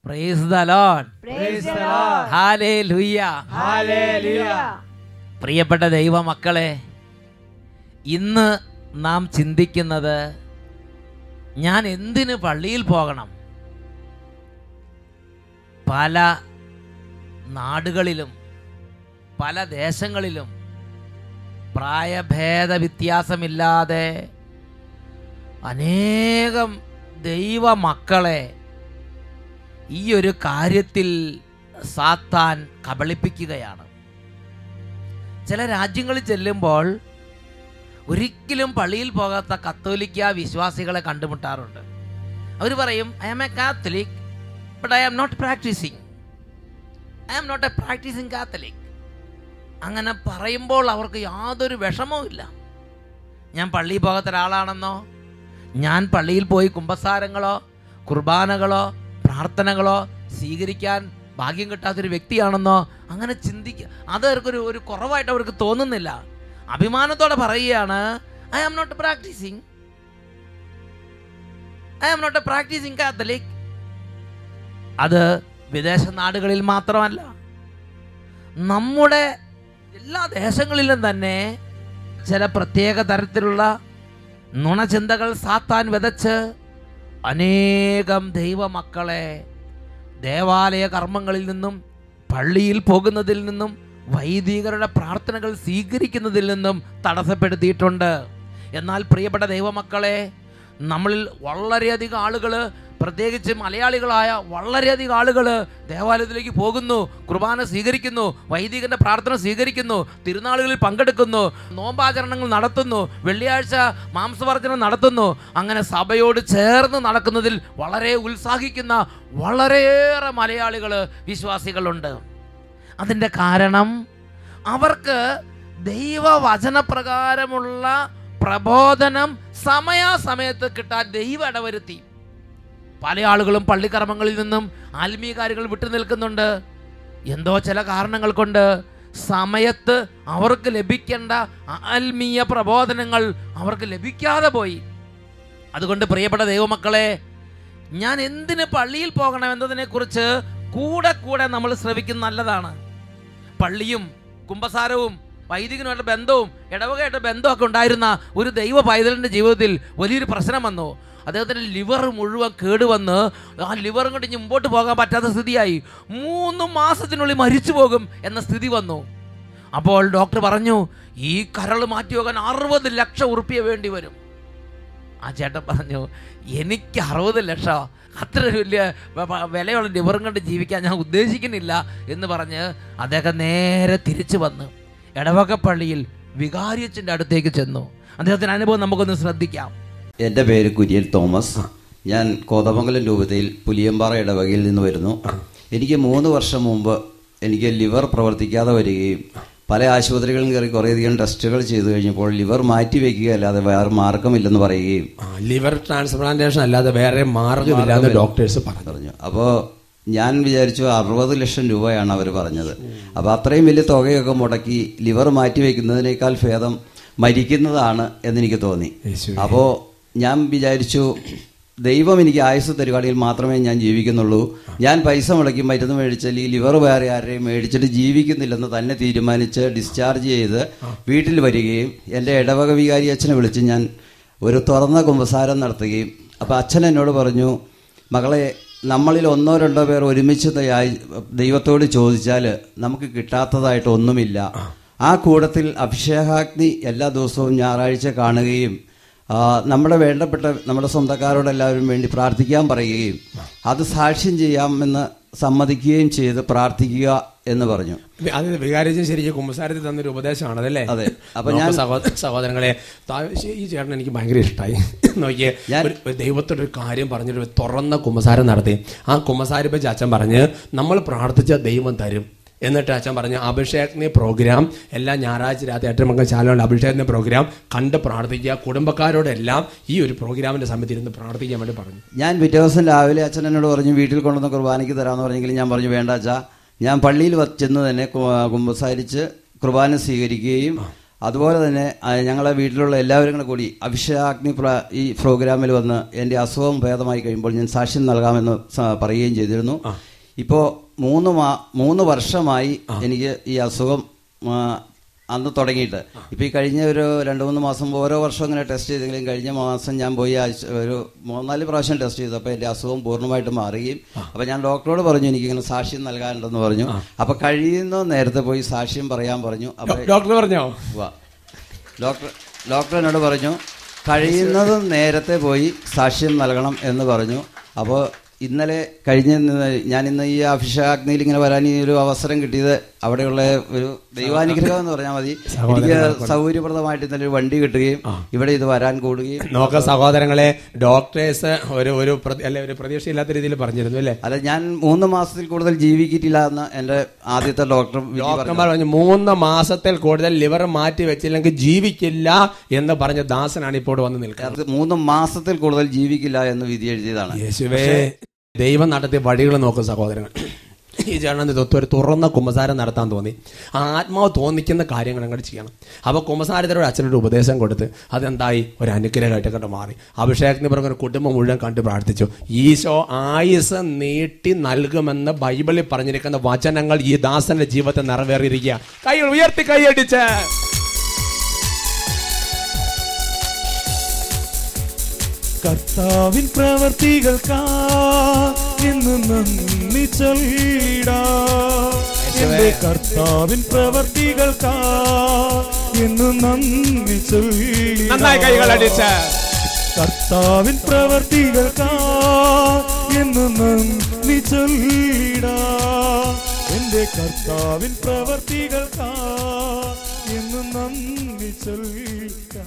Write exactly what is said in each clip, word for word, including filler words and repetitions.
Price the Lord. Praise the Lord. Hallelujah. Hallelujah. പ്രിയപ്പെട്ട ദൈവമക്കളെ, ഇന്ന് നാം ചിന്തിക്കുന്നത് ഞാൻ എന്തിന് പള്ളിയിൽ പോകണം? പല നാടുകളിലും പല ദേശങ്ങളിലും പ്രായഭേദ വ്യത്യാസമില്ലാതെ അനേകം ദൈവമക്കളെ ഈ ഒരു കാര്യത്തിൽ സാത്താൻ കബളിപ്പിക്കുകയാണ്. ചില രാജ്യങ്ങളിൽ ചെല്ലുമ്പോൾ ഒരിക്കലും പള്ളിയിൽ പോകാത്ത കത്തോലിക്ക വിശ്വാസികളെ കണ്ടുമുട്ടാറുണ്ട്. അവർ പറയും, I am a Catholic but I am not practising I am not a practising Catholic. അങ്ങനെ പറയുമ്പോൾ അവർക്ക് യാതൊരു വിഷമവും ഇല്ല. ഞാൻ പള്ളിയിൽ പോകാത്ത ഒരാളാണെന്നോ, ഞാൻ പള്ളിയിൽ പോയി കുമ്പസാരങ്ങളോ കുർബാനകളോ പ്രാർത്ഥനകളോ സ്വീകരിക്കാൻ ഭാഗ്യം കിട്ടാത്തൊരു വ്യക്തിയാണെന്നോ അങ്ങനെ ചിന്തിക്കുക, അത് അവർക്കൊരു ഒരു കുറവായിട്ട് അവർക്ക് തോന്നുന്നില്ല. അഭിമാനത്തോടെ പറയുകയാണ്, I am not practising I am not a practising Catholic. അത് വിദേശ നാടുകളിൽ മാത്രമല്ല, നമ്മുടെ എല്ലാ ദേശങ്ങളിലും തന്നെ ചില പ്രത്യേക തരത്തിലുള്ള നുണചിന്തകൾ സാത്താൻ വിതച്ച് അനേകം ദൈവമക്കളെ ദേവാലയ കർമ്മങ്ങളിൽ നിന്നും പള്ളിയിൽ പോകുന്നതിൽ നിന്നും വൈദികരുടെ പ്രാർത്ഥനകൾ സ്വീകരിക്കുന്നതിൽ നിന്നും തടസ്സപ്പെടുത്തിയിട്ടുണ്ട്. എന്നാൽ പ്രിയപ്പെട്ട ദൈവമക്കളെ, നമ്മളിൽ വളരെയധികം ആളുകൾ, പ്രത്യേകിച്ച് മലയാളികളായ വളരെയധികം ആളുകൾ ദേവാലയത്തിലേക്ക് പോകുന്നു, കുർബാന സ്വീകരിക്കുന്നു, വൈദികന്റെ പ്രാർത്ഥന സ്വീകരിക്കുന്നു, തിരുനാളുകളിൽ പങ്കെടുക്കുന്നു, നോമ്പാചരണങ്ങൾ നടത്തുന്നു, വെള്ളിയാഴ്ച മാംസവർജനം നടത്തുന്നു. അങ്ങനെ സഭയോട് ചേർന്ന് നടക്കുന്നതിൽ വളരെ ഉത്സാഹിക്കുന്ന വളരെയേറെ മലയാളികൾ വിശ്വാസികളുണ്ട്. അതിൻ്റെ കാരണം അവർക്ക് ദൈവവചനപ്രകാരമുള്ള പ്രബോധനം സമയാസമയത്ത് കിട്ടാൻ ദൈവം ഇടവരുത്തി. പല ആളുകളും പള്ളിക്കർമ്മങ്ങളിൽ നിന്നും ആത്മീയ കാര്യങ്ങൾ വിട്ടു നിൽക്കുന്നുണ്ട്. എന്തോ ചില കാരണങ്ങൾ കൊണ്ട് സമയത്ത് അവർക്ക് ലഭിക്കേണ്ട ആത്മീയ പ്രബോധനങ്ങൾ അവർക്ക് ലഭിക്കാതെ പോയി. അതുകൊണ്ട് പ്രിയപ്പെട്ട ദൈവമക്കളെ, ഞാൻ എന്തിന് പള്ളിയിൽ പോകണം എന്നതിനെക്കുറിച്ച് കൂടെ കൂടെ നമ്മൾ ശ്രവിക്കുന്നത് നല്ലതാണ്. പള്ളിയും കുമ്പസാരവും വൈദികനുമായിട്ട് ബന്ധവും ഇടവകയായിട്ട് ബന്ധമൊക്കെ ഉണ്ടായിരുന്ന ഒരു ദൈവ പൈതലിൻ്റെ ജീവിതത്തിൽ വലിയൊരു പ്രശ്നം വന്നു. അദ്ദേഹത്തിൻ്റെ ലിവർ മുഴുവൻ കേടുവന്ന് ആ ലിവറും കൊണ്ട് ഇനി മുമ്പോട്ട് പോകാൻ പറ്റാത്ത സ്ഥിതിയായി. മൂന്ന് മാസത്തിനുള്ളിൽ മരിച്ചു പോകും എന്ന സ്ഥിതി വന്നു. അപ്പോൾ ഡോക്ടർ പറഞ്ഞു, ഈ കരൾ മാറ്റി പോകാൻ അറുപത് ലക്ഷം ഉറുപ്പിക വേണ്ടി വരും. ആ ചേട്ടൻ പറഞ്ഞു, എനിക്ക് അറുപത് ലക്ഷം അത്ര വലിയ വിലയുള്ള ലിവറും കൊണ്ട് ജീവിക്കാൻ ഞാൻ ഉദ്ദേശിക്കുന്നില്ല എന്ന് പറഞ്ഞ് അദ്ദേഹം നേരെ തിരിച്ചു വന്ന് ഇടവക പള്ളിയിൽ വികാരിയച്ഛൻ്റെ അടുത്തേക്ക് ചെന്നു. അദ്ദേഹത്തിൻ്റെ അനുഭവം നമുക്കൊന്ന് ശ്രദ്ധിക്കാം. എൻ്റെ പേര് കുര്യൻ തോമസ്. ഞാൻ കോതമംഗലം രൂപതയിൽ പുലിയമ്പാറ ഇടവകയിൽ നിന്ന് വരുന്നു. എനിക്ക് മൂന്ന് വർഷം മുമ്പ് എനിക്ക് ലിവർ പ്രവർത്തിക്കാതെ വരികയും പല ആശുപത്രികളും കയറി കുറേയധികം ടെസ്റ്റുകൾ ചെയ്തു കഴിഞ്ഞപ്പോൾ ലിവർ മാറ്റി വയ്ക്കുക അല്ലാതെ വേറെ മാർഗമില്ലെന്ന് പറയുകയും ലിവർ ട്രാൻസ്പ്ലാന്റേഷൻ അല്ലാതെ വേറെ മാർഗമില്ലാതെ ഡോക്ടേഴ്സ് പറഞ്ഞു. അപ്പോൾ ഞാൻ വിചാരിച്ചു അറുപത് ലക്ഷം രൂപയാണ് അവർ പറഞ്ഞത്. അപ്പോൾ അത്രയും വലിയ തുകയൊക്കെ മുടക്കി ലിവർ മാറ്റി വയ്ക്കുന്നതിനേക്കാൾ ഭേദം മരിക്കുന്നതാണ് എന്നെനിക്ക് തോന്നി. അപ്പോൾ ഞാൻ വിചാരിച്ചു, ദൈവം എനിക്ക് ആയുസ് തരുവാണെങ്കിൽ മാത്രമേ ഞാൻ ജീവിക്കുന്നുള്ളൂ. ഞാൻ പൈസ മുടക്കി മരുന്ന് മേടിച്ചാൽ ഈ ലിവർ വേറെ ആരെയും മേടിച്ചിട്ട് ജീവിക്കുന്നില്ലെന്ന് തന്നെ തീരുമാനിച്ച് ഡിസ്ചാർജ് ചെയ്ത് വീട്ടിൽ വരികയും എൻ്റെ ഇടവക വികാരി അച്ഛനെ വിളിച്ച് ഞാൻ ഒരു തുറന്ന കുമ്പസാരം നടത്തുകയും, അപ്പോൾ അച്ഛൻ എന്നോട് പറഞ്ഞു, മകളെ, നമ്മളിൽ ഒന്നോ രണ്ടോ പേർ ഒരുമിച്ച് ദൈവത്തോട് ചോദിച്ചാൽ നമുക്ക് കിട്ടാത്തതായിട്ട് ഒന്നുമില്ല. ആ കൂട്ടത്തിൽ അഭിഷേകാഗ്നി എല്ലാ ദിവസവും ഞായറാഴ്ച കാണുകയും നമ്മുടെ വേണ്ടപ്പെട്ട നമ്മുടെ സ്വന്തക്കാരോടെല്ലാവരും വേണ്ടി പ്രാർത്ഥിക്കാൻ പറയുകയും അത് സാക്ഷ്യം ചെയ്യാമെന്ന് സമ്മതിക്കുകയും ചെയ്ത് പ്രാർത്ഥിക്കുക എന്ന് പറഞ്ഞു. അത് വികാരിച്ചൻ ശരിക്കും കുമ്പസാരത്തിൽ തന്നൊരു ഉപദേശമാണ് അതല്ലേ? അതെ. അപ്പൊ ഞാൻ സഹോദരങ്ങളെ, ഈ ചേട്ടൻ എനിക്ക് ഭയങ്കര ഇഷ്ടമായി. നോക്കിയേ, ഞാൻ ദൈവത്തോടൊരു കാര്യം പറഞ്ഞിട്ട് തുറന്ന കുമ്പസാരം നടത്തി. ആ കുമ്പസാരിപ്പിച്ച അച്ഛൻ പറഞ്ഞ് നമ്മൾ പ്രാർത്ഥിച്ച ദൈവം തരും. എന്നിട്ട് അച്ഛൻ പറഞ്ഞു, അഭിഷേകഗ്നി പ്രോഗ്രാം എല്ലാ ഞായറാഴ്ച രാത്രി എട്ട് മണിക്ക് ചാനലുണ്ട്. അഭിഷേകഗ്നി പ്രോഗ്രാം കണ്ട് പ്രാർത്ഥിക്കുക, കുടുംബക്കാരോടെല്ലാം ഈ ഒരു പ്രോഗ്രാമിന്റെ സമയത്ത് ഇരുന്ന് പ്രാർത്ഥിക്കാൻ വേണ്ടി പറഞ്ഞു. ഞാൻ പിറ്റേ ദിവസം രാവിലെ അച്ഛൻ എന്നോട് പറഞ്ഞു, വീട്ടിൽ കൊണ്ടുവന്ന് കുർബാനയ്ക്ക് തരാമെന്ന് പറഞ്ഞെങ്കിൽ ഞാൻ പറഞ്ഞു, വേണ്ട അച്ഛാ, ഞാൻ പള്ളിയിൽ ചെന്ന് തന്നെ കുമ്പസാരിച്ച് കുർബാന സ്വീകരിക്കുകയും അതുപോലെ തന്നെ ഞങ്ങളെ വീട്ടിലുള്ള എല്ലാവരും കൂടെ കൂടി അഭിഷേകാഗ്നി ഈ പ്രോഗ്രാമിൽ വന്ന് എൻ്റെ അസുഖം ഭേദമായി കഴിയുമ്പോൾ ഞാൻ സാക്ഷ്യം നൽകാമെന്ന് പറയുകയും ചെയ്തിരുന്നു. ഇപ്പോൾ മൂന്ന് മാ മൂന്ന് വർഷമായി എനിക്ക് ഈ അസുഖം അന്ന് തുടങ്ങിയിട്ട്. ഇപ്പോൾ ഈ കഴിഞ്ഞ ഒരു രണ്ട് മൂന്ന് മാസം ഓരോ വർഷം ഇങ്ങനെ ടെസ്റ്റ് ചെയ്തെങ്കിലും കഴിഞ്ഞ മാസം ഞാൻ പോയി ഒരു മൂന്നാല് പ്രാവശ്യം ടെസ്റ്റ് ചെയ്തു. അപ്പോൾ എൻ്റെ അസുഖം പൂർണ്ണമായിട്ട് മാറുകയും അപ്പോൾ ഞാൻ ഡോക്ടറോട് പറഞ്ഞു എനിക്കിങ്ങനെ സാക്ഷ്യം നൽകാനുണ്ടെന്ന് പറഞ്ഞു. അപ്പോൾ കഴിയുന്ന നേരത്തെ പോയി സാക്ഷ്യം പറയാൻ പറഞ്ഞു. അപ്പോൾ ഡോക്ടർ പറഞ്ഞോ? ഡോക്ടർ ഡോക്ടർ എന്നോട് പറഞ്ഞു കഴിയുന്നതും നേരത്തെ പോയി സാക്ഷ്യം നൽകണം എന്ന് പറഞ്ഞു. അപ്പോൾ ഇന്നലെ കഴിഞ്ഞ ഞാൻ ഇന്ന് ഈ അഭിഷേകാഗ്നിയിൽ ഇങ്ങനെ വരാൻ ഈ ഒരു അവസരം കിട്ടിയത് അവിടെയുള്ള ഒരു ദൈവാനുഗ്രഹം എന്ന് പറഞ്ഞാൽ മതി. എനിക്ക് സൗകര്യപ്രദമായിട്ട് ഇന്നലെ ഒരു വണ്ടി കിട്ടുകയും ഇവിടെ ഇത് വരാൻ കൂടുകയും. നോക്ക സഹോദരങ്ങളെ, ഡോക്ടേഴ്സ് ഒരു ഒരു അല്ലെ ഒരു പ്രതീക്ഷയില്ലാത്ത രീതിയിൽ പറഞ്ഞിരുന്നു അല്ലേ? അല്ല, ഞാൻ മൂന്ന് മാസത്തിൽ കൂടുതൽ ജീവിക്കില്ല എന്ന് എന്റെ ആദ്യത്തെ ഡോക്ടർ ഡോക്ടർമാർ പറഞ്ഞു. മൂന്ന് മാസത്തിൽ കൂടുതൽ ലിവർ മാറ്റി വെച്ചില്ലെങ്കിൽ ജീവിക്കില്ല എന്ന് പറഞ്ഞ ദാസനാണ് ഇപ്പോൾ വന്ന് നിൽക്കുന്നത്. മൂന്ന് മാസത്തിൽ കൂടുതൽ ജീവിക്കില്ല എന്ന് വിധി എഴുതിയതാണ്. യേശുവേ, ദൈവം നടത്തിയ വഴികൾ നോക്കും സഹോദരങ്ങൾ. ഈ ചേട്ടൻ്റെ തൊത്ത് ഒരു തുറന്ന കുമ്പസാരം നടത്താൻ തോന്നി. ആത്മാവ് തോന്നിക്കുന്ന കാര്യങ്ങൾ അങ്ങോട്ട് ചെയ്യണം. അപ്പോൾ കുമ്പസാരത്തിലൂടെ അച്ഛനൊരു ഉപദേശം കൊടുത്ത് അതെന്തായി ഒരു അനുഗ്രഹമായിട്ട് കണ്ട് മാറി. അഭിഷേകത്തിന് പറഞ്ഞ കുടുംബം മുഴുവൻ കണ്ട് പ്രാർത്ഥിച്ചു. ഈശോ ആയുസ് നീട്ടി നൽകുമെന്ന് ബൈബിളിൽ പറഞ്ഞിരിക്കുന്ന വചനങ്ങൾ ഈ ദാസന്റെ ജീവിതത്തിൽ നിറവേറിയിരിക്കുക. കൈകൾ ഉയർത്തി കൈയടിച്ച് കർത്താവിൻ പ്രവർത്തികൾക്കാ എന്ന് നന്ദി ചൊല്ലിടാം. എന്റെ കർത്താവിൻ പ്രവർത്തികൾക്കാ എന്ന് നന്ദി ചൊല്ലിടാം. കർത്താവിൻ പ്രവർത്തികൾക്കാ എന്ന് നന്ദി ചൊല്ലിടാം. എന്റെ കർത്താവിൻ പ്രവർത്തികൾക്കാ എന്ന് നന്ദി ചൊല്ലിടാം.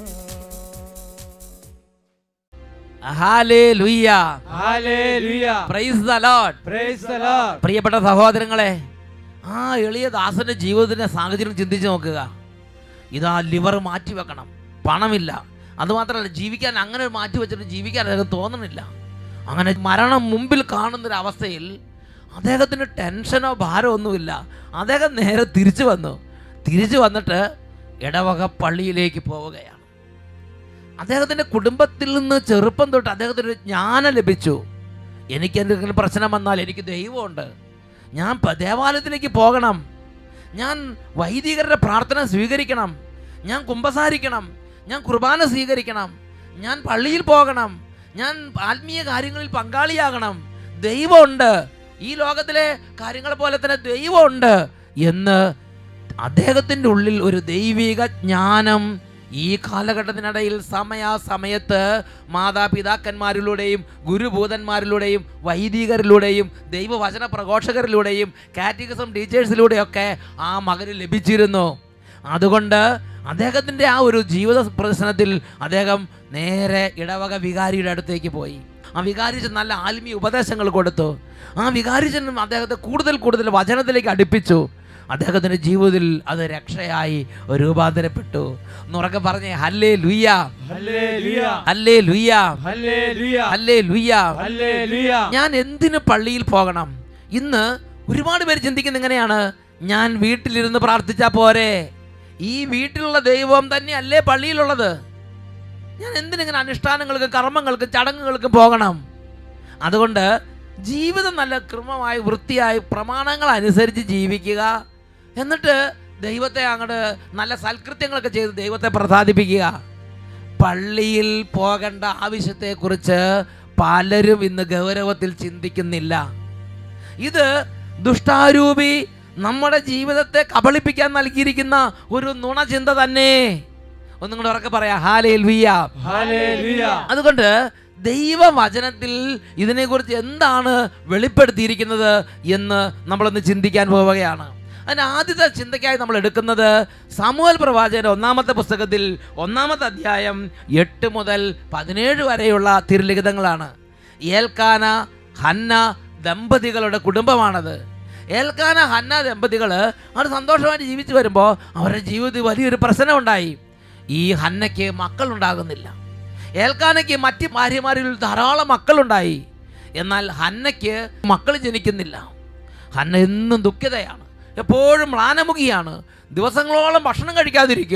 Hallelujah, hallelujah, praise the Lord, praise the Lord. പ്രിയപ്പെട്ട സഹോദരങ്ങളെ, ആ എളിയ ദാസന്റെ ജീവിതത്തിന്റെ സാഹചര്യം ചിന്തിച്ചു നോക്കുക. ഇതാ ലിവർ മാറ്റി വെക്കണം, പണമില്ല. അതുമാത്രമല്ല, ജീവിക്കാൻ അങ്ങനെ മാറ്റി വെച്ചിട്ട് ജീവിക്കാൻ അദ്ദേഹം തോന്നണില്ല. അങ്ങനെ മരണം മുമ്പിൽ കാണുന്നൊരവസ്ഥയിൽ അദ്ദേഹത്തിന് ടെൻഷനോ ഭാരമോ ഒന്നുമില്ല. അദ്ദേഹം നേരെ തിരിച്ചു വന്നു. തിരിച്ചു വന്നിട്ട് ഇടവക പള്ളിയിലേക്ക് പോവുകയാണ്. അദ്ദേഹത്തിൻ്റെ കുടുംബത്തിൽ നിന്ന് ചെറുപ്പം തൊട്ട് അദ്ദേഹത്തിന് ഒരു ജ്ഞാനം ലഭിച്ചു. എനിക്ക് എന്തെങ്കിലും പ്രശ്നം വന്നാൽ എനിക്ക് ദൈവമുണ്ട്, ഞാൻ ദേവാലയത്തിലേക്ക് പോകണം, ഞാൻ വൈദികരുടെ പ്രാർത്ഥന സ്വീകരിക്കണം, ഞാൻ കുമ്പസാരിക്കണം, ഞാൻ കുർബാന സ്വീകരിക്കണം, ഞാൻ പള്ളിയിൽ പോകണം, ഞാൻ ആത്മീയ കാര്യങ്ങളിൽ പങ്കാളിയാകണം, ദൈവമുണ്ട്, ഈ ലോകത്തിലെ കാര്യങ്ങളെ പോലെ തന്നെ ദൈവമുണ്ട് എന്ന് അദ്ദേഹത്തിൻ്റെ ഉള്ളിൽ ഒരു ദൈവിക ജ്ഞാനം ഈ കാലഘട്ടത്തിനിടയിൽ സമയാസമയത്ത് മാതാപിതാക്കന്മാരിലൂടെയും ഗുരുഭൂതന്മാരിലൂടെയും വൈദികരിലൂടെയും ദൈവവചന പ്രഘോഷകരിലൂടെയും കാറ്റഗിസം ടീച്ചേഴ്സിലൂടെയൊക്കെ ആ മകന് ലഭിച്ചിരുന്നു. അതുകൊണ്ട് അദ്ദേഹത്തിൻ്റെ ആ ഒരു ജീവിത പ്രദർശനത്തിൽ അദ്ദേഹം നേരെ ഇടവക വികാരിയുടെ അടുത്തേക്ക് പോയി. ആ വികാരിച്ചൻ നല്ല ആത്മീയ ഉപദേശങ്ങൾ കൊടുത്തു. ആ വികാരിച്ചനും അദ്ദേഹത്തെ കൂടുതൽ കൂടുതൽ വചനത്തിലേക്ക് അടുപ്പിച്ചു. അദ്ദേഹത്തിൻ്റെ ജീവിതത്തിൽ അത് രക്ഷയായി രൂപാന്തരപ്പെട്ടു. എന്നുറക്കെ പറഞ്ഞേ hallelujah, hallelujah, hallelujah, hallelujah, hallelujah, hallelujah. ഞാൻ എന്തിനു പള്ളിയിൽ പോകണം? ഇന്ന് ഒരുപാട് പേര് ചിന്തിക്കുന്നത് എങ്ങനെയാണ്, ഞാൻ വീട്ടിലിരുന്ന് പ്രാർത്ഥിച്ചാൽ പോരെ, ഈ വീട്ടിലുള്ള ദൈവം തന്നെയല്ലേ പള്ളിയിലുള്ളത്, ഞാൻ എന്തിനിങ്ങനെ അനുഷ്ഠാനങ്ങൾക്കും കർമ്മങ്ങൾക്കും ചടങ്ങുകൾക്കും പോകണം? അതുകൊണ്ട് ജീവിതം നല്ല ക്രമമായി വൃത്തിയായി പ്രമാണങ്ങൾ അനുസരിച്ച് ജീവിക്കുക, എന്നിട്ട് ദൈവത്തെ അങ്ങോട്ട് നല്ല സൽകൃത്യങ്ങളൊക്കെ ചെയ്ത് ദൈവത്തെ പ്രസാദിപ്പിക്കുക. പള്ളിയിൽ പോകേണ്ട ആവശ്യത്തെക്കുറിച്ച് പലരും ഇന്ന് ഗൗരവത്തിൽ ചിന്തിക്കുന്നില്ല. ഇത് ദുഷ്ടാരൂപി നമ്മുടെ ജീവിതത്തെ കബളിപ്പിക്കാൻ നൽകിയിരിക്കുന്ന ഒരു നുണചിന്ത തന്നെ. ഒന്നും കൂടെ ഉറക്കെ പറയാം, ഹല്ലേലൂയ, ഹല്ലേലൂയ. അതുകൊണ്ട് ദൈവവചനത്തിൽ ഇതിനെക്കുറിച്ച് എന്താണ് വെളിപ്പെടുത്തിയിരിക്കുന്നത് എന്ന് നമ്മളൊന്ന് ചിന്തിക്കാൻ പോവുകയാണ്. അതിന് ആദ്യത്തെ ചിന്തയ്ക്കായി നമ്മൾ എടുക്കുന്നത് സമൂഹൽ പ്രവാചകന്റെ ഒന്നാമത്തെ പുസ്തകത്തിൽ ഒന്നാമത്തെ അധ്യായം എട്ട് മുതൽ പതിനേഴ് വരെയുള്ള തിരുലിഖിതങ്ങളാണ്. ഏൽക്കാന ഹന്ന ദമ്പതികളുടെ കുടുംബമാണത്. ഏൽക്കാന ഹന്ന ദമ്പതികൾ അവർ സന്തോഷമായിട്ട് ജീവിച്ചു വരുമ്പോൾ അവരുടെ ജീവിതത്തിൽ വലിയൊരു പ്രശ്നമുണ്ടായി. ഈ ഹന്നയ്ക്ക് മക്കളുണ്ടാകുന്നില്ല. ഏൽക്കാനയ്ക്ക് മറ്റ് ഭാര്യമാരിൽ ധാരാളം മക്കളുണ്ടായി. എന്നാൽ ഹന്നയ്ക്ക് മക്കൾ ജനിക്കുന്നില്ല. ഹന്ന എന്നും ദുഃഖിതയാണ്, എപ്പോഴും മ്ലാനമുഖിയാണ്, ദിവസങ്ങളോളം ഭക്ഷണം കഴിക്കാതിരിക്കും.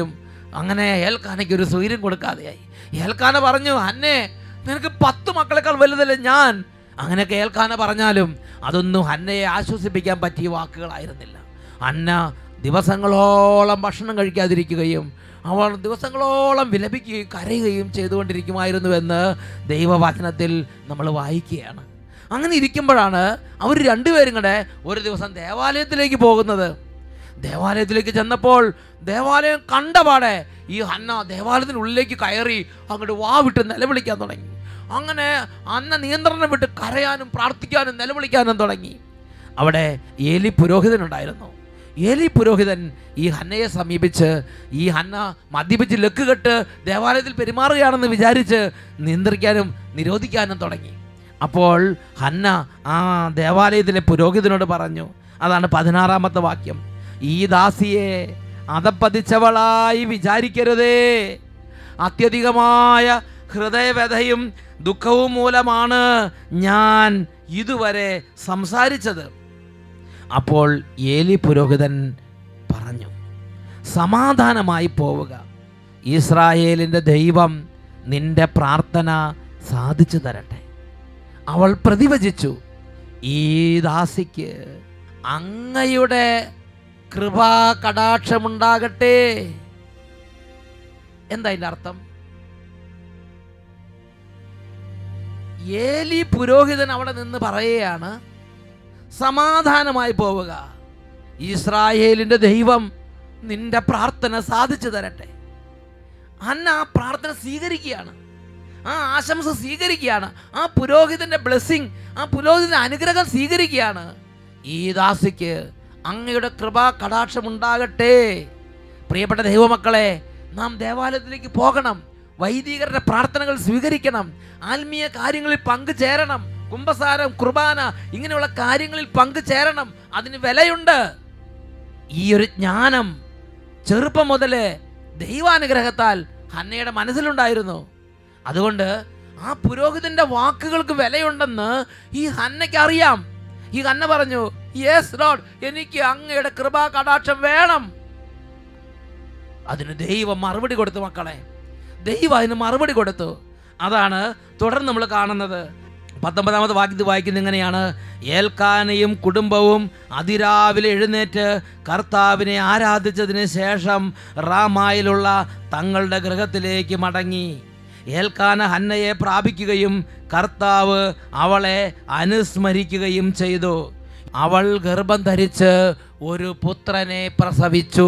അങ്ങനെ ഏൽക്കാനയ്ക്ക് ഒരു സ്വൈര്യം കൊടുക്കാതെയായി. ഏൽക്കാന പറഞ്ഞു, ഹന്നേ നിനക്ക് പത്ത് മക്കളെക്കാൾ വലുതല്ലേ ഞാൻ. അങ്ങനെയൊക്കെ ഏൽക്കാന പറഞ്ഞാലും അതൊന്നും ഹന്നയെ ആശ്വസിപ്പിക്കാൻ പറ്റിയ വാക്കുകളായിരുന്നില്ല. ഹന്ന ദിവസങ്ങളോളം ഭക്ഷണം കഴിക്കാതിരിക്കുകയും അവൾ ദിവസങ്ങളോളം വിലപിക്കുകയും കരയുകയും ചെയ്തുകൊണ്ടിരിക്കുമായിരുന്നുവെന്ന് ദൈവവചനത്തിൽ നമ്മൾ വായിക്കുകയാണ്. അങ്ങനെ ഇരിക്കുമ്പോഴാണ് അവർ രണ്ടുപേരും കൂടെ ഒരു ദിവസം ദേവാലയത്തിലേക്ക് പോകുന്നത്. ദേവാലയത്തിലേക്ക് ചെന്നപ്പോൾ ദേവാലയം കണ്ടപാടെ ഈ ഹന്ന ദേവാലയത്തിനുള്ളിലേക്ക് കയറി അങ്ങോട്ട് വാ വിട്ട് നിലവിളിക്കാൻ തുടങ്ങി. അങ്ങനെ ഹന്ന നിയന്ത്രണം വിട്ട് കരയാനും പ്രാർത്ഥിക്കാനും നിലവിളിക്കാനും തുടങ്ങി. അവിടെ ഏലി പുരോഹിതനുണ്ടായിരുന്നു. ഏലി പുരോഹിതൻ ഈ ഹന്നയെ സമീപിച്ച് ഈ ഹന്ന മദ്യപിച്ച് ലക്കുകെട്ട് ദേവാലയത്തിൽ പെരുമാറുകയാണെന്ന് വിചാരിച്ച് നിയന്ത്രിക്കാനും നിരോധിക്കാനും തുടങ്ങി. അപ്പോൾ ഹന്ന ആ ദേവാലയത്തിലെ പുരോഹിതനോട് പറഞ്ഞു, അതാണ് പതിനാറാമത്തെ വാക്യം, ഈ ദാസിയെ അധപ്പതിച്ചവളായി വിചാരിക്കരുതേ, അത്യധികമായ ഹൃദയവ്യഥയും ദുഃഖവും മൂലമാണ് ഞാൻ ഇതുവരെ സംസാരിച്ചത്. അപ്പോൾ ഏലി പുരോഹിതൻ പറഞ്ഞു, സമാധാനമായി പോവുക, ഇസ്രായേലിൻ്റെ ദൈവം നിന്റെ പ്രാർത്ഥന സാധിച്ചു തരട്ടെ. അവൾ പ്രതിവചിച്ചു, ഈ ദാസിക്ക് അങ്ങയുടെ കൃപാ കടാക്ഷമുണ്ടാകട്ടെ. എന്താ ഇതിൻ്റെ അർത്ഥം? ഏലി പുരോഹിതൻ അവിടെ നിന്ന് പറയുകയാണ്, സമാധാനമായി പോവുക, ഇസ്രായേലിൻ്റെ ദൈവം നിന്റെ പ്രാർത്ഥന സാധിച്ചു തരട്ടെ. ഹന്ന ആ പ്രാർത്ഥന സ്വീകരിക്കുകയാണ്, ആ ആശംസ സ്വീകരിക്കുകയാണ്, ആ പുരോഹിതന്റെ ബ്ലെസ്സിങ്, ആ പുരോഹിതന്റെ അനുഗ്രഹം സ്വീകരിക്കുകയാണ്. ഈ ദാസിക്ക് അങ്ങയുടെ കൃപാ കടാക്ഷം ഉണ്ടാകട്ടെ. പ്രിയപ്പെട്ട ദൈവമക്കളെ, നാം ദേവാലയത്തിലേക്ക് പോകണം, വൈദികരുടെ പ്രാർത്ഥനകൾ സ്വീകരിക്കണം, ആത്മീയ കാര്യങ്ങളിൽ പങ്കുചേരണം, കുംഭസാരം, കുർബാന ഇങ്ങനെയുള്ള കാര്യങ്ങളിൽ പങ്കുചേരണം. അതിന് വിലയുണ്ട്. ഈ ഒരു ജ്ഞാനം ചെറുപ്പം മുതലേ ദൈവാനുഗ്രഹത്താൽ ഹന്നയുടെ മനസ്സിലുണ്ടായിരുന്നു. അതുകൊണ്ട് ആ പുരോഹിതന്റെ വാക്കുകൾക്ക് വിലയുണ്ടെന്ന് ഈ ഹന്നയ്ക്ക് അറിയാം. ഈ ഹന്ന പറഞ്ഞു, യെസ് ലോർഡ്, എനിക്ക് അങ്ങയുടെ കൃപാ കടാക്ഷം വേണം. അതിന് ദൈവം മറുപടി കൊടുത്തു. മക്കളെ, ദൈവം അതിന് മറുപടി കൊടുത്തു. അതാണ് തുടർന്ന് നമ്മൾ കാണുന്നത്. പത്തൊമ്പതാമത് വാക്യത്തിൽ വായിക്കുന്നത് ഇങ്ങനെയാണ്, ഏൽക്കാനയും കുടുംബവും അതിരാവിലെ എഴുന്നേറ്റ് കർത്താവിനെ ആരാധിച്ചതിന് ശേഷം റാമായിലുള്ള തങ്ങളുടെ ഗൃഹത്തിലേക്ക് മടങ്ങി. ഏൽക്കാന ഹന്നയെ പ്രാപിക്കുകയും കർത്താവ് അവളെ അനുസ്മരിക്കുകയും ചെയ്തു. അവൾ ഗർഭം ധരിച്ച് ഒരു പുത്രനെ പ്രസവിച്ചു.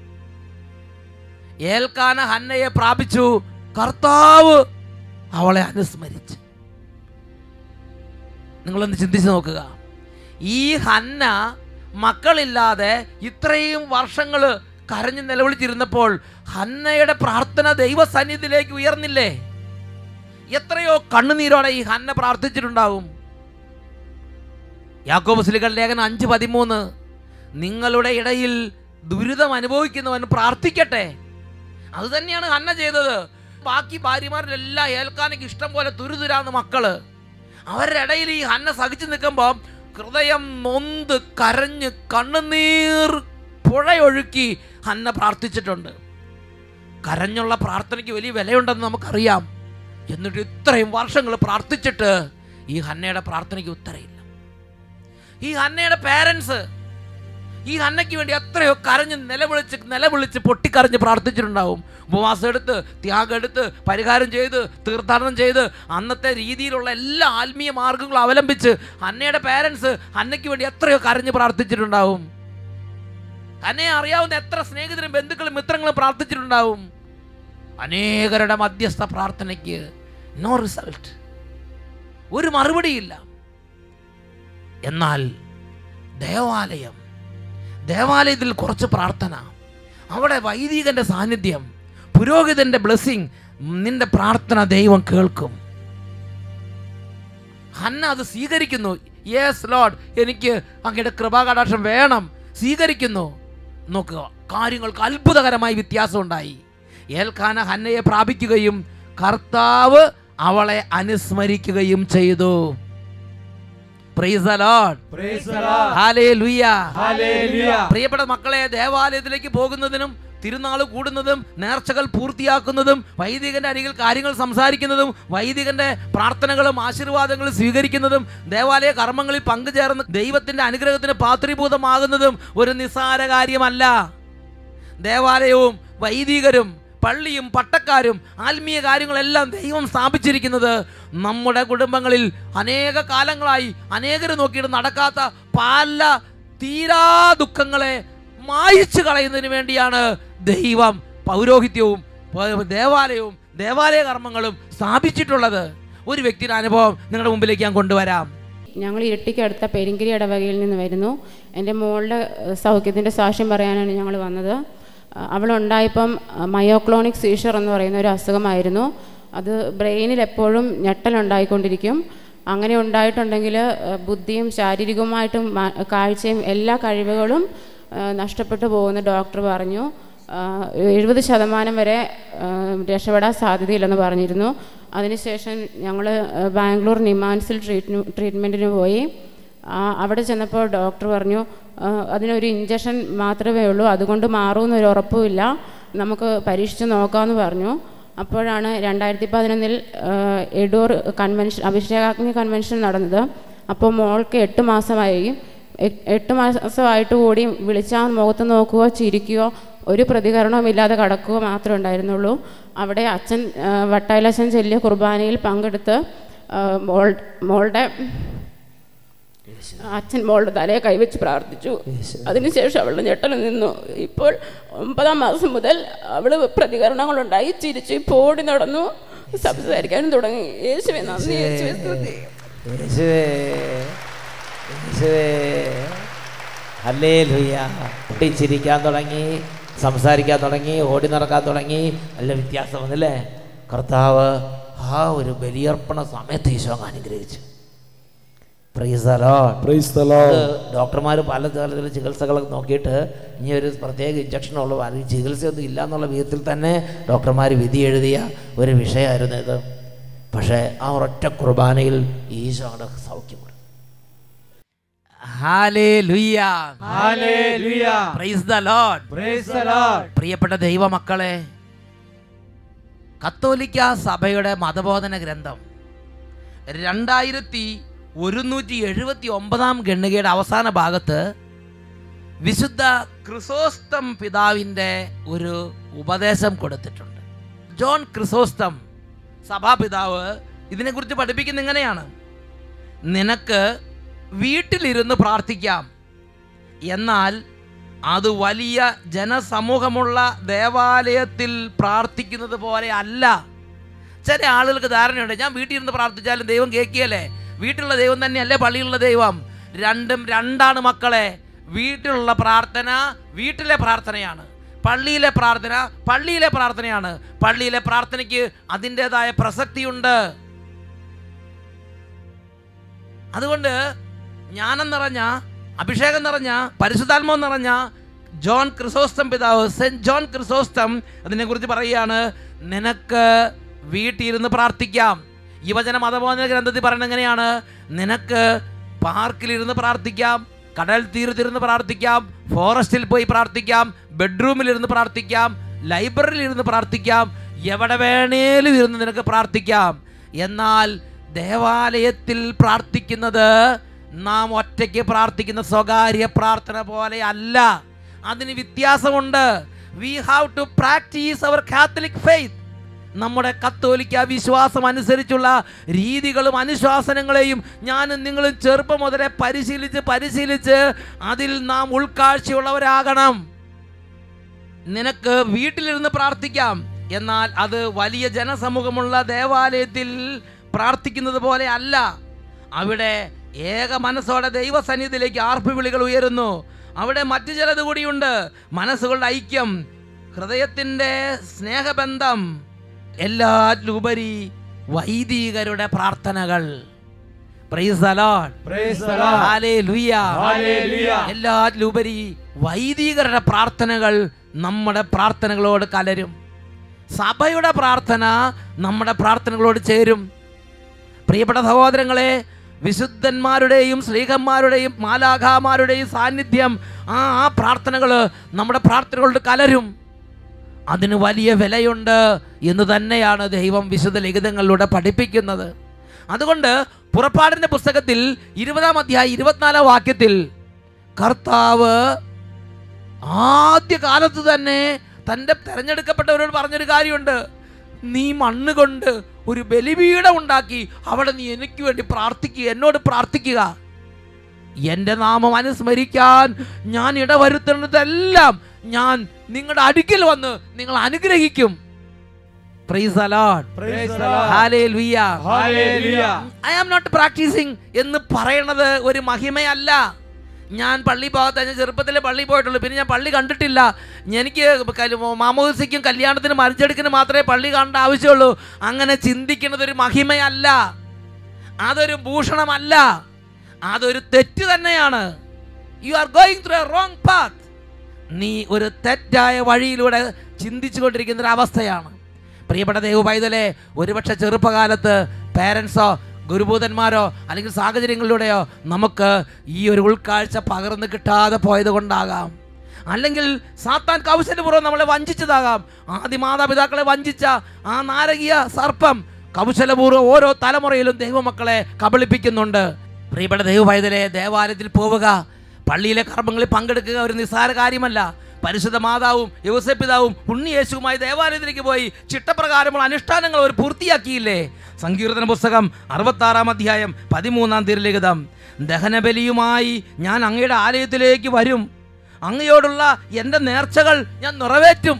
ഏൽക്കാന ഹന്നയെ പ്രാപിച്ചു, കർത്താവ് അവളെ അനുസ്മരിച്ചു. നിങ്ങളൊന്ന് ചിന്തിച്ച് നോക്കുക. ഈ ഹന്ന മക്കളില്ലാതെ ഇത്രയും വർഷങ്ങൾ കരഞ്ഞു നിലവിളിച്ചിരുന്നപ്പോൾ ഹന്നയുടെ പ്രാർത്ഥന ദൈവസന്നിധിയിലേക്ക് ഉയർന്നില്ലേ? എത്രയോ കണ്ണുനീരോടെ ഈ ഹന്ന പ്രാർത്ഥിച്ചിട്ടുണ്ടാവും. യാക്കോബ് ശ്ലീഹയുടെ ലേഖനം അഞ്ച് പതിമൂന്ന്, നിങ്ങളുടെ ഇടയിൽ ദുരിതം അനുഭവിക്കുന്നവൻ പ്രാർത്ഥിക്കട്ടെ. അത് തന്നെയാണ് ഹന്ന ചെയ്തത്. ബാക്കി ഭാര്യമാരിലെല്ലാം ഏൽക്കാനയ്ക്ക് ഇഷ്ടം പോലെ തുരുതുരാന്ന് മക്കള്. അവരുടെ ഇടയിൽ ഈ ഹന്ന സഹിച്ചു നിൽക്കുമ്പോൾ ഹൃദയം നൊന്ത് കരഞ്ഞ് കണ്ണുനീർ പുഴയൊഴുക്കി ഹന്ന പ്രാർത്ഥിച്ചിട്ടുണ്ട്. കരഞ്ഞുള്ള പ്രാർത്ഥനയ്ക്ക് വലിയ വിലയുണ്ടെന്ന് നമുക്കറിയാം. എന്നിട്ട് ഇത്രയും വർഷങ്ങൾ പ്രാർത്ഥിച്ചിട്ട് ഈ ഹന്നയുടെ പ്രാർത്ഥനയ്ക്ക് ഉത്തരയില്ല. ഈ ഹന്നയുടെ പേരൻസ് ഈ ഹന്നയ്ക്ക് വേണ്ടി എത്രയോ കരഞ്ഞ് നിലവിളിച്ച് നിലവിളിച്ച് പൊട്ടിക്കരഞ്ഞ് പ്രാർത്ഥിച്ചിട്ടുണ്ടാവും. ഉപവാസം എടുത്ത്, ത്യാഗം എടുത്ത്, പരിഹാരം ചെയ്ത്, തീർത്ഥാടനം ചെയ്ത്, അന്നത്തെ രീതിയിലുള്ള എല്ലാ ആത്മീയ മാർഗങ്ങളും അവലംബിച്ച് ഹന്നയുടെ പേരൻസ് ഹന്നയ്ക്ക് വേണ്ടി എത്രയോ കരഞ്ഞ് പ്രാർത്ഥിച്ചിട്ടുണ്ടാവും. ഹന്നയെ അറിയാവുന്ന എത്ര സ്നേഹിതരും ബന്ധുക്കളും മിത്രങ്ങളും പ്രാർത്ഥിച്ചിട്ടുണ്ടാവും. അനേകരുടെ മധ്യസ്ഥ പ്രാർത്ഥനയ്ക്ക് നോ റിസൾട്ട്, ഒരു മറുപടിയില്ല. എന്നാൽ ദേവാലയം ദേവാലയത്തിൽ കുറച്ച് പ്രാർത്ഥന, അവിടെ വൈദികന്റെ സാന്നിധ്യം, പുരോഹിതന്റെ ബ്ലെസ്സിങ്, നിന്റെ പ്രാർത്ഥന ദൈവം കേൾക്കും. ഹന്ന അത് സ്വീകരിക്കുന്നു. യെസ് ലോർഡ്, എനിക്ക് അങ്ങയുടെ കൃപാകടാക്ഷം വേണം. സ്വീകരിക്കുന്നു. നോക്കുക, കാര്യങ്ങൾക്ക് അത്ഭുതകരമായി വ്യത്യാസം ഉണ്ടായി. ഏൽക്കാന ഹന്നയെ പ്രാപിക്കുകയും കർത്താവ് അവളെ അനുസ്മരിക്കുകയും ചെയ്തു. Praise the Lord. Praise the Lord. Hallelujah. Hallelujah. പ്രിയപ്പെട്ട മക്കളെ, ദേവാലയത്തിലേക്ക് പോകുന്നതിനും തിരുനാൾ കൂടുന്നതും നേർച്ചകൾ പൂർത്തിയാക്കുന്നതും വൈദികന്റെ അരികിൽ കാര്യങ്ങൾ സംസാരിക്കുന്നതും വൈദികന്റെ പ്രാർത്ഥനകളും ആശീർവാദങ്ങളും സ്വീകരിക്കുന്നതും ദേവാലയ കർമ്മങ്ങളിൽ പങ്കുചേർന്ന് ദൈവത്തിന്റെ അനുഗ്രഹത്തിന് പാത്രീഭൂതമാകുന്നതും ഒരു നിസ്സാര കാര്യമല്ല. ദേവാലയവും വൈദികരും പള്ളിയും പട്ടക്കാരും ആത്മീയ കാര്യങ്ങളെല്ലാം ദൈവം സ്ഥാപിച്ചിരിക്കുന്നത് നമ്മുടെ കുടുംബങ്ങളിൽ അനേക കാലങ്ങളായി അനേകർ നോക്കിയിട്ട് നടക്കാത്ത പല തീരാ ദുഃഖങ്ങളെ മായിച്ചു കളയുന്നതിന് വേണ്ടിയാണ് ദൈവം പൗരോഹിത്യവും ദേവാലയവും ദേവാലയ കർമ്മങ്ങളും സ്ഥാപിച്ചിട്ടുള്ളത്. ഒരു വ്യക്തിയുടെ അനുഭവം നിങ്ങളുടെ മുമ്പിലേക്ക് ഞാൻ കൊണ്ടുവരാം. ഞങ്ങൾ ഇരട്ടിക്കടുത്ത പെരിങ്കിരി ഇടവകയിൽ നിന്ന് വരുന്നു. എൻ്റെ മോളുടെ സൗഖ്യത്തിൻ്റെ സാക്ഷ്യം പറയാനാണ് ഞങ്ങൾ വന്നത്. അവളുണ്ടായപ്പം മയോക്ലോണിക് സീഷർ എന്ന് പറയുന്ന ഒരു അസുഖമായിരുന്നു. അത് ബ്രെയിനിൽ എപ്പോഴും ഞെട്ടലുണ്ടായിക്കൊണ്ടിരിക്കും. അങ്ങനെ ഉണ്ടായിട്ടുണ്ടെങ്കിൽ ബുദ്ധിയും ശാരീരികവുമായിട്ടും കാഴ്ചയും എല്ലാ കഴിവുകളും നഷ്ടപ്പെട്ടു പോകുന്ന ഡോക്ടർ പറഞ്ഞു. എഴുപത് ശതമാനം വരെ രക്ഷപ്പെടാൻ സാധ്യതയില്ലെന്ന് പറഞ്ഞിരുന്നു. അതിനുശേഷം ഞങ്ങൾ ബാംഗ്ലൂർ നിമാൻസിൽ ട്രീറ്റ് ട്രീറ്റ്മെൻറ്റിന് പോയി. അവിടെ ചെന്നപ്പോൾ ഡോക്ടർ പറഞ്ഞു അതിനൊരു ഇഞ്ചക്ഷൻ മാത്രമേ ഉള്ളൂ, അതുകൊണ്ട് മാറുമെന്നൊരു ഉറപ്പുമില്ല, നമുക്ക് പരീക്ഷിച്ച് നോക്കാമെന്ന് പറഞ്ഞു. അപ്പോഴാണ് രണ്ടായിരത്തി പതിനൊന്നിൽ എഡൂർ കൺവെൻഷൻ അഭിഷേകാഗ്നി കൺവെൻഷൻ നടന്നത്. അപ്പോൾ മോൾക്ക് എട്ട് മാസമായി. എട്ട് മാസമായിട്ട് കൂടി വിളിച്ചാൽ മുഖത്ത് നോക്കുകയോ ചിരിക്കുകയോ ഒരു പ്രതികരണവും ഇല്ലാതെ കടക്കുക മാത്രമേ ഉണ്ടായിരുന്നുള്ളൂ. അവിടെ അച്ഛൻ വട്ടായിൽ അച്ഛൻ ചെല്ലിയ കുർബാനയിൽ പങ്കെടുത്ത് മോൾ മോളുടെ അച്ഛൻ മോളുടെ തലയെ കൈവച്ച് പ്രാർത്ഥിച്ചു. അതിനുശേഷം അവളുടെ ഞെട്ടൽ നിന്നു. ഇപ്പോൾ ഒമ്പതാം മാസം മുതൽ അവൾ പ്രതികരണങ്ങളുണ്ടായി, ചിരിച്ചു, പോടി നടന്നു, സംസാരിക്കാനും തുടങ്ങി. യേശുവേ നന്ദി, യേശുവേ സ്തുതി. ഹല്ലേലൂയ. പൊട്ടിച്ചിരിക്കാൻ തുടങ്ങി, സംസാരിക്കാൻ തുടങ്ങി, ഓടി നടക്കാൻ തുടങ്ങി. നല്ല വ്യത്യാസം വന്നല്ലേ? കർത്താവ് ആ ഒരു ബലിയർപ്പണ സമയത്ത് ഈശോ അനുഗ്രഹിച്ചു. ഡോക്ടർമാർ പല തരത്തിലുള്ള ചികിത്സകളൊക്കെ നോക്കിയിട്ട് ഇനി ഒരു പ്രത്യേക ഇഞ്ചക്ഷനുള്ളൂ, അല്ലെങ്കിൽ ചികിത്സയൊന്നും ഇല്ല എന്നുള്ള വിധത്തിൽ തന്നെ ഡോക്ടർമാർ വിധി എഴുതിയ ഒരു വിഷയമായിരുന്നു ഇത്. പക്ഷേ ആ ഒരൊറ്റ കുർബാനയിൽ ഈശോ അവിടെ സൗഖ്യം കൊടുത്തു. പ്രിയപ്പെട്ട ദൈവമക്കളെ, കത്തോലിക്ക സഭയുടെ മതബോധന ഗ്രന്ഥം രണ്ടായിരത്തി ഒരുന്നൂറ്റി എഴുപത്തി ഒമ്പതാം ഗണ്ണികയുടെ അവസാന ഭാഗത്ത് വിശുദ്ധ ക്രിസോസ്റ്റം പിതാവിൻ്റെ ഒരു ഉപദേശം കൊടുത്തിട്ടുണ്ട്. ജോൺ ക്രിസോസ്റ്റം സഭാപിതാവ് ഇതിനെക്കുറിച്ച് പഠിപ്പിക്കുന്ന ഇങ്ങനെയാണ്: നിനക്ക് വീട്ടിലിരുന്ന് പ്രാർത്ഥിക്കാം, എന്നാൽ അത് വലിയ ജനസമൂഹമുള്ള ദേവാലയത്തിൽ പ്രാർത്ഥിക്കുന്നത് പോലെ അല്ല. ചില ആളുകൾക്ക് ധാരണയുണ്ട്, ഞാൻ വീട്ടിൽ ഇരുന്ന് പ്രാർത്ഥിച്ചാലും ദൈവം കേൾക്കുകയല്ലേ, വീട്ടിലുള്ള ദൈവം തന്നെയല്ലേ പള്ളിയിലുള്ള ദൈവം. രണ്ടും രണ്ടാണ് മക്കളെ. വീട്ടിലുള്ള പ്രാർത്ഥന വീട്ടിലെ പ്രാർത്ഥനയാണ്, പള്ളിയിലെ പ്രാർത്ഥന പള്ളിയിലെ പ്രാർത്ഥനയാണ്. പള്ളിയിലെ പ്രാർത്ഥനയ്ക്ക് അതിൻ്റെതായ പ്രസക്തിയുണ്ട്. അതുകൊണ്ട് ജ്ഞാനം നിറഞ്ഞ, അഭിഷേകം നിറഞ്ഞ, പരിശുദ്ധാത്മാവ് നിറഞ്ഞ ജോൺ ക്രിസോസ്റ്റം പിതാവ്, സെന്റ് ജോൺ ക്രിസോസ്റ്റം അതിനെക്കുറിച്ച് പറയുകയാണ്: നിനക്ക് വീട്ടിലിരുന്ന് പ്രാർത്ഥിക്കാം. യുവജന മതബോധന ഗ്രന്ഥത്തിൽ പറയുന്നത് എങ്ങനെയാണ്? നിനക്ക് പാർക്കിലിരുന്ന് പ്രാർത്ഥിക്കാം, കടൽ തീരത്തിരുന്ന് പ്രാർത്ഥിക്കാം, ഫോറസ്റ്റിൽ പോയി പ്രാർത്ഥിക്കാം, ബെഡ്റൂമിലിരുന്ന് പ്രാർത്ഥിക്കാം, ലൈബ്രറിയിൽ ഇരുന്ന് പ്രാർത്ഥിക്കാം, എവിടെ വേണേലും ഇരുന്ന് നിനക്ക് പ്രാർത്ഥിക്കാം. എന്നാൽ ദേവാലയത്തിൽ പ്രാർത്ഥിക്കുന്നത് നാം ഒറ്റയ്ക്ക് പ്രാർത്ഥിക്കുന്ന സ്വകാര്യ പ്രാർത്ഥന പോലെ അല്ല. അതിന് വ്യത്യാസമുണ്ട്. We have to practise our Catholic faith. നമ്മുടെ കത്തോലിക്ക വിശ്വാസം അനുസരിച്ചുള്ള രീതികളും അനുശാസനങ്ങളെയും ഞാനും നിങ്ങളും ചെറുപ്പം മുതലേ പരിശീലിച്ച് പരിശീലിച്ച് അതിൽ നാം ഉൾക്കാഴ്ചയുള്ളവരാകണം. നിനക്ക് വീട്ടിലിരുന്ന് പ്രാർത്ഥിക്കാം, എന്നാൽ അത് വലിയ ജനസമൂഹമുള്ള ദേവാലയത്തിൽ പ്രാർത്ഥിക്കുന്നത് പോലെ അല്ല. അവിടെ ഏക മനസ്സോടെ ദൈവസന്നിധിയിലേക്ക് ആർപ്പുവിളികൾ ഉയരുന്നു. അവിടെ മറ്റു ചിലത് കൂടിയുണ്ട്: മനസ്സുകളുടെ ഐക്യം, ഹൃദയത്തിൻ്റെ സ്നേഹബന്ധം, എല്ലാറ്റിലുപരി വൈദികരുടെ പ്രാർത്ഥനകൾ. എല്ലാറ്റിലുപരി വൈദികരുടെ പ്രാർത്ഥനകൾ നമ്മുടെ പ്രാർത്ഥനകളോട് കലരും. സഭയുടെ പ്രാർത്ഥന നമ്മുടെ പ്രാർത്ഥനകളോട് ചേരും. പ്രിയപ്പെട്ട സഹോദരങ്ങളെ, വിശുദ്ധന്മാരുടെയും ശ്രീകന്മാരുടെയും മാലാഖാമാരുടെയും സാന്നിധ്യം ആ ആ പ്രാർത്ഥനകൾ നമ്മുടെ പ്രാർത്ഥനകളോട് കലരും. അതിന് വലിയ വിലയുണ്ട് എന്ന് തന്നെയാണ് ദൈവം വിശുദ്ധ ലിഖിതങ്ങളിലൂടെ പഠിപ്പിക്കുന്നത്. അതുകൊണ്ട് പുറപ്പാടിൻ്റെ പുസ്തകത്തിൽ ഇരുപതാം അധ്യായം ഇരുപത്തിനാലാം വാക്യത്തിൽ കർത്താവ് ആദ്യ കാലത്ത് തന്നെ തൻ്റെ തെരഞ്ഞെടുക്കപ്പെട്ടവരോട് പറഞ്ഞൊരു കാര്യമുണ്ട്. നീ മണ്ണ് കൊണ്ട് ഒരു ബലിപീഠം ഉണ്ടാക്കി അവിടെ നീ എനിക്ക് വേണ്ടി പ്രാർത്ഥിക്കുക, എന്നോട് പ്രാർത്ഥിക്കുക. എൻ്റെ നാമം അനുസ്മരിക്കാൻ ഞാൻ ഇടവരുത്തുന്നതെല്ലാം ഞാൻ നിങ്ങളുടെ അടുക്കൽ വന്ന് നിങ്ങൾ അനുഗ്രഹിക്കും. Praise the Lord. Praise the Lord. Hallelujah. Hallelujah. I am not practicing എന്ന് പറയണത് ഒരു മഹിമയല്ല. ഞാൻ പള്ളി പോകാത്ത, ഞാൻ ചെറുപ്പത്തിലെ പള്ളി പോയിട്ടുള്ളൂ, പിന്നെ ഞാൻ പള്ളി കണ്ടിട്ടില്ല. എനിക്ക് മാമോദിസയ്ക്കും കല്യാണത്തിനും മരിച്ചെടുക്കിനും മാത്രമേ പള്ളി കാണേണ്ട ആവശ്യമുള്ളൂ. അങ്ങനെ ചിന്തിക്കുന്നത് ഒരു മഹിമയല്ല, അതൊരു ഭൂഷണമല്ല, അതൊരു തെറ്റ് തന്നെയാണ്. You are going through a wrong path. നീ ഒരു തെറ്റായ വഴിയിലൂടെ ചിന്തിച്ചു കൊണ്ടിരിക്കുന്നൊരവസ്ഥയാണ്. പ്രിയപ്പെട്ട ദൈവപൈതലേ, ഒരുപക്ഷെ ചെറുപ്പകാലത്ത് പേരൻസോ ഗുരുഭൂതന്മാരോ അല്ലെങ്കിൽ സാഹചര്യങ്ങളിലൂടെയോ നമുക്ക് ഈ ഒരു ഉൾക്കാഴ്ച പകർന്നു കിട്ടാതെ പോയത് കൊണ്ടാകാം. അല്ലെങ്കിൽ സാത്താൻ കൗശലപൂർവ്വം നമ്മളെ വഞ്ചിച്ചതാകാം. ആദ്യ മാതാപിതാക്കളെ വഞ്ചിച്ച ആ നാരകീയ സർപ്പം കൗശലപൂർവ്വം ഓരോ തലമുറയിലും ദൈവമക്കളെ കബളിപ്പിക്കുന്നുണ്ട്. പ്രിയപ്പെട്ട ദൈവപൈതലേ, ദേവാലയത്തിൽ പോവുക, പള്ളിയിലെ കർമ്മങ്ങളിൽ പങ്കെടുക്കുക ഒരു നിസ്സാര കാര്യമല്ല. പരിശുദ്ധ മാതാവും യോസേപ്പിതാവും ഉണ്ണിയേശുവുമായി ദേവാലയത്തിലേക്ക് പോയി ചിട്ടപ്രകാരമുള്ള അനുഷ്ഠാനങ്ങൾ അവർ പൂർത്തിയാക്കിയില്ലേ? സങ്കീർത്തന പുസ്തകം അറുപത്താറാം അധ്യായം പതിമൂന്നാം തിരുലിഖിതം, ദഹനബലിയുമായി ഞാൻ അങ്ങയുടെ ആലയത്തിലേക്ക് വരും, അങ്ങയോടുള്ള എൻ്റെ നേർച്ചകൾ ഞാൻ നിറവേറ്റും.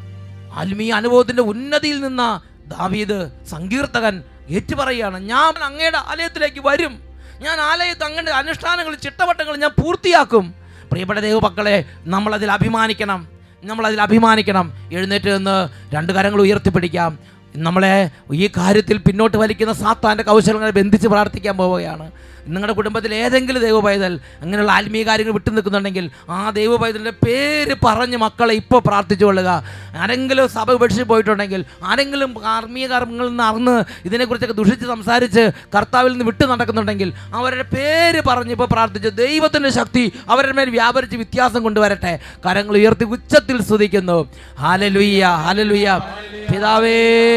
ആത്മീയ അനുഭവത്തിൻ്റെ ഉന്നതിയിൽ നിന്ന് ദാവീദ് സങ്കീർത്തകൻ ഏറ്റുപറയുകയാണ്, ഞാൻ അങ്ങയുടെ ആലയത്തിലേക്ക് വരും, ഞാൻ ആലയത്ത് അങ്ങയുടെ അനുഷ്ഠാനങ്ങൾ ചിട്ടവട്ടങ്ങൾ ഞാൻ പൂർത്തിയാക്കും. പ്രിയപ്പെട്ട ദൈവമക്കളെ, നമ്മളതിൽ അഭിമാനിക്കണം, നമ്മളതിൽ അഭിമാനിക്കണം. എഴുന്നേറ്റ് നിന്ന് രണ്ട് കരങ്ങൾ ഉയർത്തിപ്പിടിക്കാം. നമ്മളെ ഈ കാര്യത്തിൽ പിന്നോട്ട് വലിക്കുന്ന സാത്താൻ്റെ കൗശലങ്ങളെ ബന്ധിച്ച് പ്രാർത്ഥിക്കാൻ പോവുകയാണ്. നിങ്ങളുടെ കുടുംബത്തിൽ ഏതെങ്കിലും ദൈവപൈതൽ അങ്ങനെയുള്ള ആത്മീയ കാര്യങ്ങൾ വിട്ടു നിൽക്കുന്നുണ്ടെങ്കിൽ ആ ദൈവപൈതലിൻ്റെ പേര് പറഞ്ഞ് മക്കളെ ഇപ്പോൾ പ്രാർത്ഥിച്ചു കൊള്ളുക. ആരെങ്കിലും സഭ ഉപേക്ഷിച്ച് പോയിട്ടുണ്ടെങ്കിൽ, ആരെങ്കിലും ആത്മീയ കർമ്മങ്ങളിൽ നിന്ന് അറിഞ്ഞ് ഇതിനെക്കുറിച്ചൊക്കെ ദുഷിച്ച് സംസാരിച്ച് കർത്താവിൽ നിന്ന് വിട്ടു നടക്കുന്നുണ്ടെങ്കിൽ അവരുടെ പേര് പറഞ്ഞ് ഇപ്പോൾ പ്രാർത്ഥിച്ച് ദൈവത്തിൻ്റെ ശക്തി അവരുടെ മേൽ വ്യാപരിച്ച് വ്യത്യാസം കൊണ്ടുവരട്ടെ. കരങ്ങൾ ഉയർത്തി ഉച്ചത്തിൽ സ്തുതിക്കുന്നു. Hallelujah, hallelujah. പിതാവേ,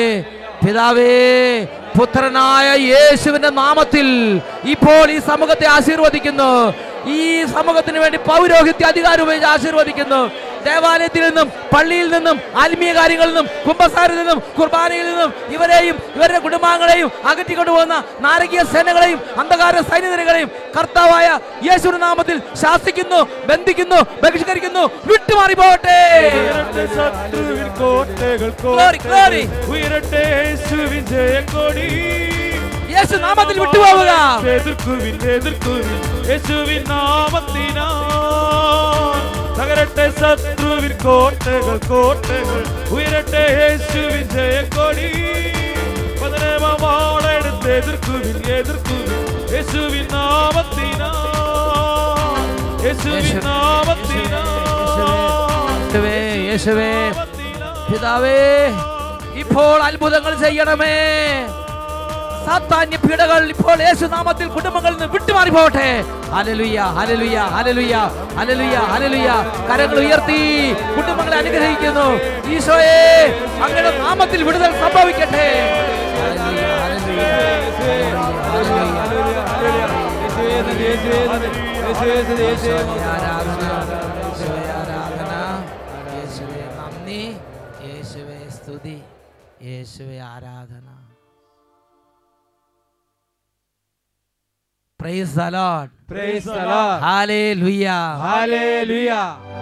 പിതാവേ, പുത്രനായ യേശുവിന്റെ നാമത്തിൽ ഇപ്പോൾ ഈ സമൂഹത്തെ ആശീർവദിക്കുന്നു. ഈ സമൂഹത്തിന് വേണ്ടി പൗരോഹിത്യ അധികാരം ഉപയോഗിച്ച് ആശീർവദിക്കുന്നു. ദേവാലയത്തിൽ നിന്നും പള്ളിയിൽ നിന്നും ആത്മീയ കാര്യങ്ങളിൽ നിന്നും കുമ്പസാരത്തിൽ നിന്നും കുർബാനയിൽ നിന്നും ഇവരെയും ഇവരുടെ കുടുംബാംഗങ്ങളെയും അകറ്റിക്കൊണ്ടുപോകുന്ന നാരകീയ സേനകളെയും അന്ധകാര സൈനികരെയും കർത്താവായ യേശുവിന്റെ നാമത്തിൽ ശാസിക്കുന്നു, ബന്ധിക്കുന്നു, ബഹിഷ്കരിക്കുന്നു. വിട്ടുമാറി പോകട്ടെ. യേശു നാമത്തിൽ വിട്ടുപോവുക. തകരട്ടെ ശത്രുവിൻ കോട്ടകൾ, കോട്ടകൾ ഉയരട്ടെ യേശുവിൻ ജയക്കൊടി. പതനമാളെടുത്ത് എതിർക്കുവിൻ, എതിർക്കുവിൻ യേശുവിൻ നാമത്തിനാ, യേശുവിൻ നാമത്തിനാ. യേശുവേ, പിതാവേ, ഇപ്പോൾ അത്ഭുതങ്ങൾ ചെയ്യണമേ. സാത്താന്യ പീഡകൾ ഇപ്പോൾ യേശുനാമത്തിൽ കുടുംബങ്ങളിൽ നിന്ന് വിട്ടുമാറി പോകട്ടെ. Hallelujah, hallelujah, hallelujah, hallelujah, hallelujah. കരങ്ങൾ ഉയർത്തി കുടുംബങ്ങളെ അനുഗ്രഹിക്കുന്നു. ഈശോയെ, അങ്ങയുടെ നാമത്തിൽ വിടുതൽ സംഭവിക്കട്ടെ. ഹല്ലേലൂയ, ഹല്ലേലൂയ, യേശുവേ നന്ദി, യേശുവേ സ്തുതി, യേശുവേ ആരാധന. Praise the Lord. Praise the Lord. Hallelujah. Hallelujah.